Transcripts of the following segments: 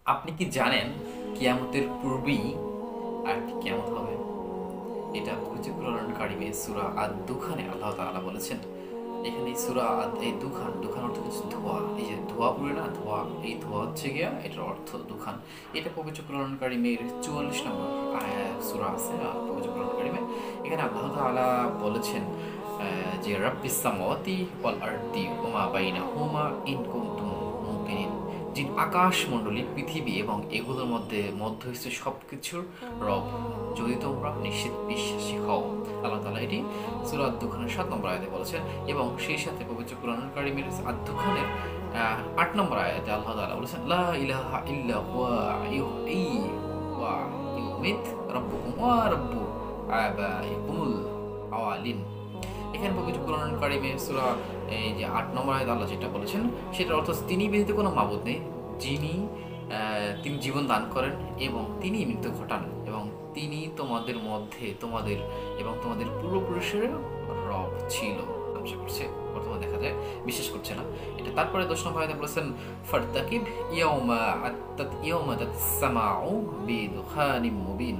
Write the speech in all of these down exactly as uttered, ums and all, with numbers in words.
আপনি কি জানেন কিয়ামতের পূর্বেই আরেকটি কিয়ামত হবে? এটা পবিত্র কোরআনুল কারিমে সূরা আদ-দুখানে আল্লাহ তাআলা বলেছেন। এখানে এই সূরা আদ এই দুখান, দুখান অর্থ হচ্ছে ধোঁয়া। এই যে ধোঁয়া পড়ে না, ধোঁয়া, এই ধোঁয়া হচ্ছে গিয়া এটার অর্থ দুখান। এটা পবিত্র কোরআনুল কারিমের চুয়াল্লিশ নম্বর আয়া সূরা আছে আ পবিত্র কোরআনুল কারিমে। এখানে আল্লাহ তাআলা বলেছেন আ যে রাব্বিস সামাওয়াতি ওয়াল আরদি ওয়া মা বাইনাহুমা ইন কুনতুম মুকিনিন। যিনি আকাশমণ্ডলী, পৃথিবী এবং এগুলোর মধ্যে মধ্যস্থ সব কিছুর রব, যদি তোমরা নিশ্চিত বিশ্বাসী হও। আল্লাহ তাআলা এটি সূরা আদ-দুখানের সাত নম্বর আয়াতে বলেছেন। এবং সেই সাথে পবিত্র কোরআনুল কারিমের আদ-দুখানের আট নম্বর আয়াতে আল্লাহ তাআলা বলেছেন লা ইলাহা ইল্লা হুয়া ইউহয়ী ওয়া ইউমীত রাব্বুকুম ওয়া রাব্বু আবাইকুমুল আওয়ালিন। এখানে পবিত্র কোরআনুল কারিমে সূরা এই যে আট নম্বর আয়াতে আল্লাহ যেটা বলেছেন সেটার অর্থ তিনি ব্যতীত কোনো মাবুদ নেই, যিনি তিনি জীবন দান করেন এবং তিনি মৃত্যু ঘটান, এবং তিনি তোমাদের মধ্যে তোমাদের এবং তোমাদের পূর্বপুরুষের রব ছিল। আশা করছে বর্তমানে দেখা যায় বিশ্বাস করছে না এটা। তারপরে দশ নম্বর আয়াতে বলেছেন ফারতাকিব ইয়াউমা আত্তাত ইয়াউমা তাসমাউ বিদুখানিম মুবিন।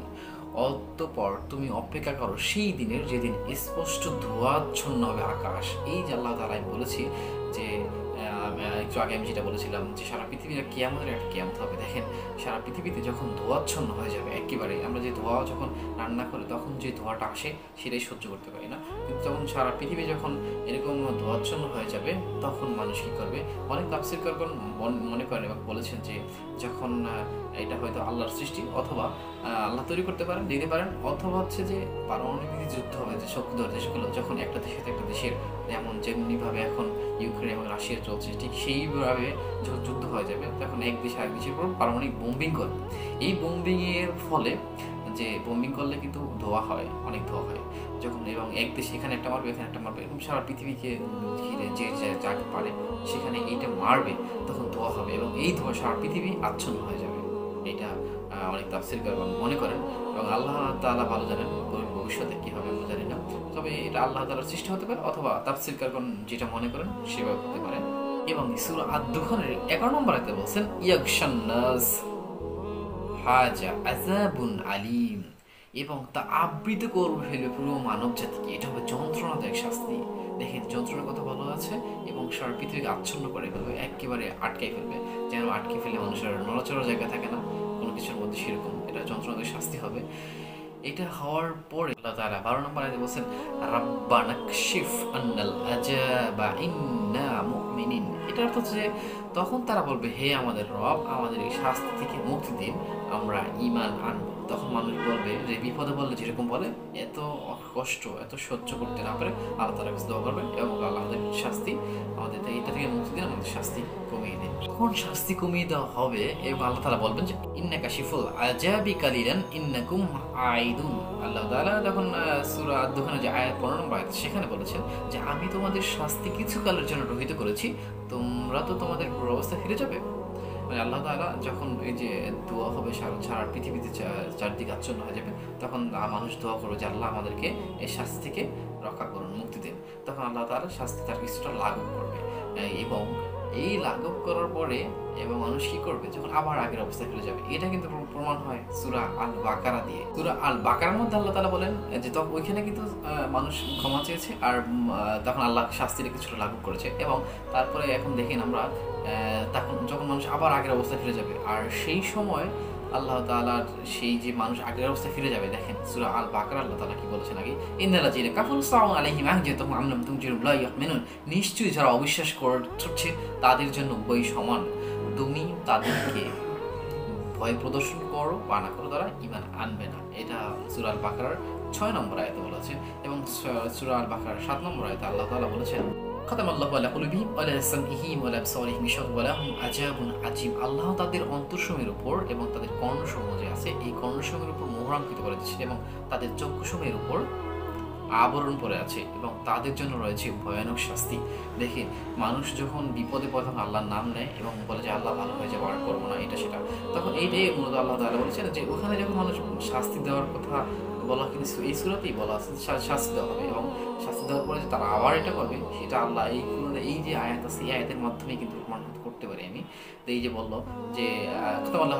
অতঃপর তুমি অপেক্ষা করো সেই দিনের যেদিন স্পষ্ট ধোঁয়াচ্ছন্ন হবে আকাশ। এই যে আল্লাহ তাআলা বলেছি যে একটু আগে আমি যেটা বলেছিলাম যে সারা পৃথিবীর কিয়ামতের একটা কিয়ামত হবে। দেখেন সারা পৃথিবীতে যখন ধোঁয়াচ্ছন্ন হয়ে যাবে একেবারে, আমরা যে ধোঁয়া যখন রান্না করি তখন যে ধোঁয়াটা আসে সেটাই সহ্য করতে পারি না, কিন্তু যখন সারা পৃথিবী যখন এরকম ধোঁয়াচ্ছন্ন হয়ে যাবে তখন মানুষ কী করবে? অনেক তাফসীরকারগণ মনে করেন এবং বলেছেন যে যখন এটা হয়তো আল্লাহর সৃষ্টি, অথবা আল্লাহ তৈরি করতে পারেন, দিতে পারেন, অথবা হচ্ছে যে পারমাণবিক যুদ্ধ হবে, যে শক্তিধর দেশগুলো যখন একটা দেশের একটা দেশের যেমন যেমনিভাবে এখন ইউক্রেন এবং রাশিয়া চলছে ঠিক সেইভাবে যখন যুদ্ধ হয়ে যাবে তখন এক দেশ আরেক দেশের উপর পারমাণবিক বোম্বিং করবে। এই বোম্বিংয়ের ফলে যে বোম্বিং করলে কিন্তু ধোঁয়া হয়, অনেক ধোঁয়া হয় যখন, এবং এক দেশ এখানে একটা মারবে এখানে একটা মারবে, এবং সারা পৃথিবীকে ঘিরে যে যাকে পারে সেখানে এইটা মারবে, তখন ধোঁয়া হবে এবং এই ধোঁয়া সারা পৃথিবী আচ্ছন্ন হয়ে যাবে। এটা অনেক তাফসীরকারগণ মনে করেন এবং আল্লাহ তাআলা ভালো জানেন ভবিষ্যতে কী হবে আমরা জানি না, তবে এটা আল্লাহ তাআলার সৃষ্টি হতে পারে অথবা তাফসীরকারগণ যেটা মনে করেন সেভাবে হতে পারে। এবং সূরা আদ-দুখানের এগারো নম্বর আয়াতে বলছেন ইয়াগশান নাস হাজা আযাবুন আলীম, এবং তা আবৃত করবে ফেলবে পুরো মানব জাতিকে। এটা হবে যন্ত্রণাদায়ক শাস্তি। দেখেন যন্ত্রণার কথা বলা আছে এবং সারা পৃথিবীকে আচ্ছন্ন করে ফেলবে, একেবারে আটকাই ফেলবে, যেন আটকে ফেলে মানুষের নড়াচড়ার জায়গা থাকে না কোনো কিছুর মধ্যে, সেরকম এটা যন্ত্রণাদায়ক শাস্তি হবে। এটা হওয়ার পরে আল্লাহ তাআলা বারো নম্বর আয়াতে বলেছেন রাব্বানা কশিফ আন্নাল আযাবা ইন্না মুমিনিন। এটা অর্থ হচ্ছে যে তখন তারা বলবে হে আমাদের রব, আমাদের এই শাস্তি থেকে মুক্তি দিন, আমরা ঈমান আনবো। তখন মানুষ বলবে যে বিপদে বললে যেরকম বলে এত কষ্ট এত সহ্য করতে না পারে আল্লাহ তাআলার কাছে দোয়া করবেন এবং আল্লাহ আমাদের শাস্তি আমাদের এটা থেকে মুক্তি দিন, আমাদের শাস্তি কমিয়ে দিন। তখন শাস্তি কমিয়ে দেওয়া হবে এবং আল্লাহ তাআলা বলবেন যে ইন্নাকা শিফুল আযাবি কালিলান ইন্নাকুম আইদুন। আল্লাহ তাআলা তখন সূরা আদ-দুখানের যে আয়াত পনেরো নম্বর আয়াত সেখানে বলেছেন যে আমি তোমাদের শাস্তি কিছুকালের জন্য রহিত করেছি, তোমরা তো তোমাদের পুরো অবস্থা ফিরে যাবে। মানে আল্লাহ তাআলা যখন এই যে দোয়া হবে সারা সারা পৃথিবীতে চারদিকে আচ্ছন্ন হয়ে যাবে, তখন মানুষ দোয়া করবে যে আল্লাহ আমাদেরকে এই শাস্তি থেকে রক্ষা করুন, মুক্তি দেন। তখন আল্লাহ তাআলা শাস্তি তার কিছুটা লাঘব করবে, এবং এই লাঘব করার পরে এবং মানুষ কি করবে যখন আবার আগের অবস্থায় ফিরে যাবে। এটা কিন্তু প্রমাণ হয় সূরা আল বাকারা দিয়ে। সূরা আল বাকারার মধ্যে আল্লাহ তাআলা বলেন যে তখন ওইখানে কিন্তু মানুষ ক্ষমা চেয়েছে আর তখন আল্লাহ শাস্তিটা কিছুটা লাঘব করেছে, এবং তারপরে এখন দেখেন আমরা তখন যখন মানুষ আবার আগের অবস্থায় ফিরে যাবে, আর সেই সময় আল্লাহ তাআলার সেই যে মানুষ আগের অবস্থায় ফিরে যাবে, দেখেন সূরা আল বাকারা আল্লাহ তাআলা কি বলেছেন আগে ইন্নাল্লাযীনা কাফারু সাওয়াউন আলাইহিম আনজারতুহুম আম লাম তুনজিরহুম লা ইউমিনুন। নিশ্চয়ই যারা অবিশ্বাস করছে তাদের জন্য উভয়ই সমান, তুমি তাদেরকে ভয় প্রদর্শন করো বা না করো, তারা ঈমান আনবে না। এটা সূরা আল বাকারার ছয় নম্বর আয়াতে বলা আছে। এবং সূরা আল বাকারার সাত নম্বর আয়াতে আল্লাহ তাআলা বলেছেন খাতামাল্লাহু আলা কুলুবিহিম ওয়া আলা সামইহিম ওয়া আলা আবসারিহিম গিশাওয়াতুন ওয়া লাহুম আযাবুন আযীম। আল্লাহ তাদের অন্তরসমূহের উপর এবং তাদের কর্ণসমূহ যে আছে এই কর্ণসমূহের উপর মোহরাঙ্কিত করে দিয়েছেন, এবং তাদের চক্ষুসমূহের উপর আবরণ পরে আছে এবং তাদের জন্য রয়েছে ভয়ানক শাস্তি। দেখে মানুষ যখন বিপদে পড়ে তখন আল্লাহর নাম নেয় এবং বলে যে আল্লাহ ভালো হয়ে যাবে, আর করবো না এটা সেটা, তখন এইটাই মূলত আল্লাহ তাআলা বলেছেন যে ওখানে যখন মানুষ শাস্তি দেওয়ার কথা বলা, কিন্তু এই সূরাতেই বলা আছে শাস্তি দেওয়া হবে, এবং শাস্তি দেওয়ার পরে যে তারা আবার এটা করবে সেটা আল্লাহ এই এই যে আয়াত আছে এই আয়াতের মাধ্যমে কিন্তু প্রমাণ করতে পড়তে পারি আমি। তো এই যে বললো যে আল্লাহ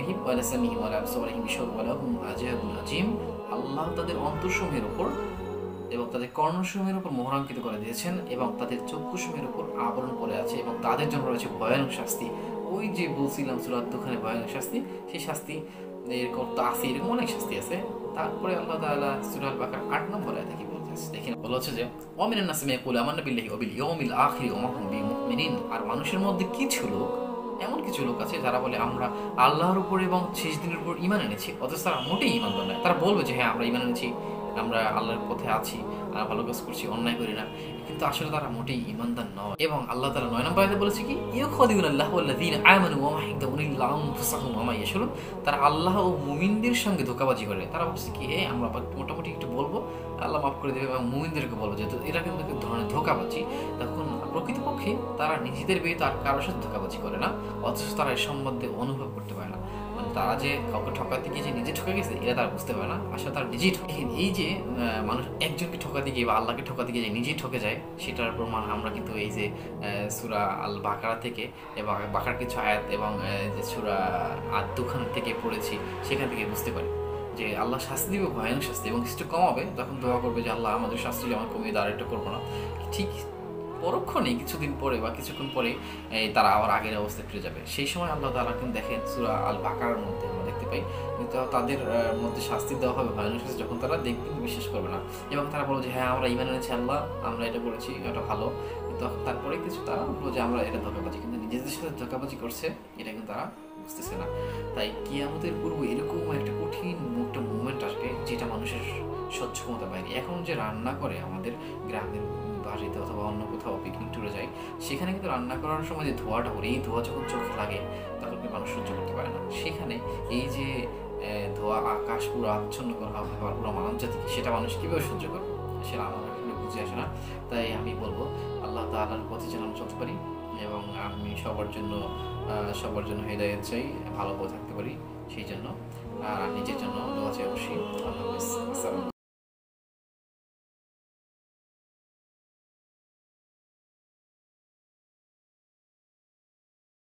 আল্লাহ তাদের অন্তরসমূহের উপর এবং তাদের কর্ণসমূহের উপর মোহরাঙ্কিত করে দিয়েছেন এবং তাদের চক্ষুসমূহের উপর আবরণ করে আছে এবং তাদের জন্য রয়েছে ভয়ানক শাস্তি। ওই যে বলছিলাম সূরা আদ-দুখানে ভয়ানক শাস্তি, সেই শাস্তি এরকম তো আছে, এরকম অনেক শাস্তি আছে। তারপরে আল্লাহ তাআলা সূরা আল-বাকার আট নম্বর আয়াতে কি বলতেছে দেখেন, বলা হচ্ছে যে ওয়ামিনান নাসি মান ইয়াকুলু আমান্না বিল্লাহি ওয়া বিল ইয়াউমিল আখির ওয়া মা হুম বিমুমিনিন। আর মানুষের মধ্যে কিছু লোক, এমন কিছু লোক আছে যারা বলে আমরা আল্লাহর উপর এবং শেষ দিনের উপর ঈমান এনেছি, অথচ তারা মোটেই ঈমানদার নয়। তারা বলবে যে হ্যাঁ আমরা ঈমান এনেছি, আমরা আল্লাহর পথে আছি, আমরা ভালো কাজ করছি, অন্যায় করি না, কিন্তু আসলে তারা মোটেই ঈমানদার নয়। এবং আল্লাহ তাআলা নয় নম্বর আয়াতে বলেছে কি ইউখাদিউনাল্লাহু ওয়াল্লাযীনা আমানু ওয়া মা ইয়াখদাউনা ইল্লা আনফুসাহুম ওয়া মা ইয়াশউরুন। তারা আল্লাহ ও মুমিনদের সঙ্গে ধোঁকাবাজি করে। তারা বলছে কি হে আমরা মোটামুটি একটু বলবো, আল্লাহ মাফ করে দেবে, এবং মুমিনদেরকে বলবো, যেহেতু এরা কিন্তু এক ধরনের ধোঁকাবাজি। তখন প্রকৃতপক্ষে তারা নিজেদের ব্যতীত আর কারোর সাথে ধোঁকাবাজি করে না, অথচ তারা এর সম্বন্ধে অনুভব করতে পারে না। মানে তারা যে কাউকে ঠকাতে গিয়ে যে নিজে ঠকে গেছে এটা তারা বুঝতে পারে না, আসলে তারা নিজেই ঠকে। এই যে মানুষ একজনকে ঠকাতে গিয়ে বা আল্লাহকে ঠকাতে গিয়ে যে নিজেই ঠকে যায়, সেটার প্রমাণ আমরা কিন্তু এই যে সূরা আল বাকারা থেকে এবং বাকার কিছু আয়াত এবং যে সূরা আদ-দুখান থেকে পড়েছি, সেখান থেকে বুঝতে পারি যে আল্লাহ শাস্তি দিবে, ভয়ানক শাস্তি, এবং কিছু কমাবে। তখন দোয়া করবে যে আল্লাহ আমাদের শাস্তি যেমন কমিয়ে দেওয়ার একটা করবো না। ঠিক পরক্ষণেই কিছুদিন পরে বা কিছুক্ষণ পরে তারা আবার আগের অবস্থায় ফিরে যাবে। সেই সময় আল্লাহ তাআলা কিন্তু দেখেন সূরা আল বাকারার মধ্যে আমরা দেখতে পাই কিন্তু তাদের মধ্যে শাস্তি দেওয়া হবে ভয়ানক শাস্তি, যখন তারা দেখবে বিশ্বাস করবে না এবং তারা বলবে যে হ্যাঁ আমরা ঈমান এনেছি, আল্লাহ আমরা এটা করেছি, এটা ভালো। কিন্তু তারপরে কিছু তারা বলবে যে আমরা এটা ধোঁকাবাজি, কিন্তু নিজেদের সাথে ধোঁকাবাজি করছে এটা কিন্তু তারা বুঝতেছে না। তাই কিয়ামতের পূর্বে এরকম একটা কঠিন একটা মুভমেন্ট আসবে যেটা মানুষের সহ্য ক্ষমতা বাইরে। এখন যে রান্না করে আমাদের গ্রামের বাড়িতে অথবা অন্য কোথাও পিকনিক ট্যুরে যায়, সেখানে কিন্তু রান্না করার সময় যে ধোঁয়াটা করে, এই ধোঁয়া যখন চোখে লাগে তখন কিন্তু মানুষ সহ্য করতে পারে না। সেখানে এই যে ধোঁয়া আকাশ পুরো আচ্ছন্ন করা হবে বা পুরো মানব জাতিকে, সেটা মানুষ কীভাবে সহ্য করবে সেটা আমার আসলে বুঝে আসে না। তাই আমি বলবো আল্লাহ তাআলার পথে যেন আমরা চলতে পারি এবং আমি সবার জন্য সবার জন্য হেদায়েত চাই, ভালো পথে থাকতে পারি, সেই জন্য আর নিজের জন্য দোয়া চাই অবশ্যই। আল্লাহ হাফেজ।